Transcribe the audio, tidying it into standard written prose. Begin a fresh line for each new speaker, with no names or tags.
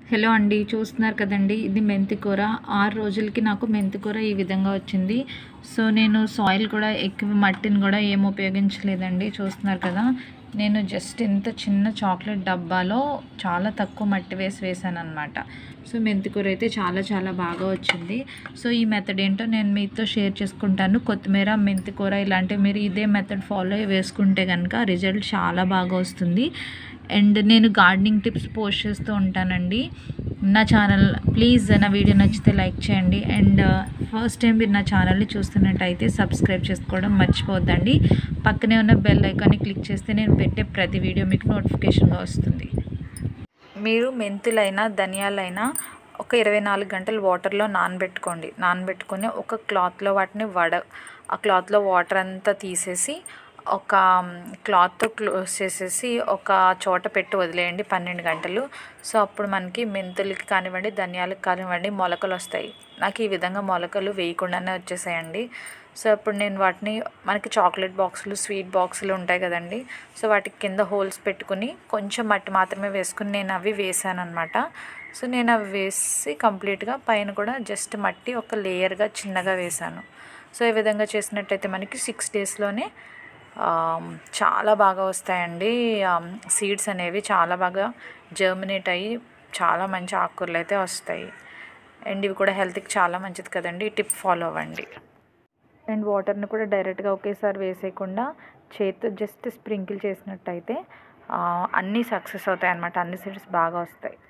Hello అండి, చూస్తున్నారు కదండి, ఇది మెంతికూర. 6 రోజులకి నాకు మెంతికూర ఈ విధంగా వచ్చింది. సో నేను సాయిల్ కూడా ఎక్కువ మట్టిని కూడా ఏం ఉపయోగించలేదండి. చూస్తున్నారు కదా, నేను జస్ట్ ఇంత చిన్న చాక్లెట్ డబ్బాలో చాలా తక్కువ మట్టి వేసాను అనమాట. సో మెంతికూర అయితే చాలా చాలా బాగా వచ్చింది. సో ఈ మెథడ్ ఏంటో నేను మీతో షేర్ చేసుకుంటాను. కొత్తిమీర, మెంతికూర ఇలాంటివి మీరు ఇదే మెథడ్ ఫాలో వేసుకుంటే కనుక రిజల్ట్ చాలా బాగా వస్తుంది. అండ్ నేను గార్డెనింగ్ టిప్స్ పోస్ట్ చేస్తూ ఉంటానండి నా ఛానల్. ప్లీజ్ నా వీడియో నచ్చితే లైక్ చేయండి. అండ్ ఫస్ట్ టైం మీరు నా ఛానల్ని చూస్తున్నట్టయితే సబ్స్క్రైబ్ చేసుకోవడం మర్చిపోద్దండి. పక్కనే ఉన్న బెల్ ఐకాన్ని క్లిక్ చేస్తే నేను పెట్టే ప్రతి వీడియో మీకు నోటిఫికేషన్గా వస్తుంది. మీరు మెంతులైనా ధనియాలైనా ఒక 24 గంటలు వాటర్లో నానబెట్టుకొని ఒక క్లాత్లో వాటిని ఆ క్లాత్లో వాటర్ అంతా తీసేసి ఒక క్లాత్తో క్లోజ్ చేసేసి ఒక చోట పెట్టి వదిలేయండి 12 గంటలు. సో అప్పుడు మనకి మెంతులకి కానివ్వండి, ధనియాలకు కానివ్వండి మొలకలు వస్తాయి. నాకు ఈ విధంగా మొలకలు వేయకుండానే వచ్చేసాయండి. సో అప్పుడు నేను వాటిని, మనకి చాక్లెట్ బాక్సులు, స్వీట్ బాక్సులు ఉంటాయి కదండి, సో వాటికి కింద హోల్స్ పెట్టుకుని కొంచెం మట్టి మాత్రమే వేసుకుని నేను అవి వేసాను అనమాట. సో నేను అవి వేసి కంప్లీట్గా పైన కూడా జస్ట్ మట్టి ఒక లేయర్గా చిన్నగా వేసాను. సో ఈ విధంగా చేసినట్టయితే మనకి 6 డేస్లోనే చాలా బాగా వస్తాయండి. సీడ్స్ అనేవి చాలా బాగా జర్మినేట్ అయ్యి చాలా మంచి ఆకుకూరలు అయితే వస్తాయి. అండ్ ఇవి కూడా హెల్త్కి చాలా మంచిది కదండి. ఈ టిప్ ఫాలో అవ్వండి. అండ్ వాటర్ని కూడా డైరెక్ట్గా ఒకేసారి వేసేయకుండా చేతితో జస్ట్ స్ప్రింకిల్ చేసినట్టయితే అన్నీ సక్సెస్ అవుతాయి అన్నమాట. అన్ని సీడ్స్ బాగా వస్తాయి.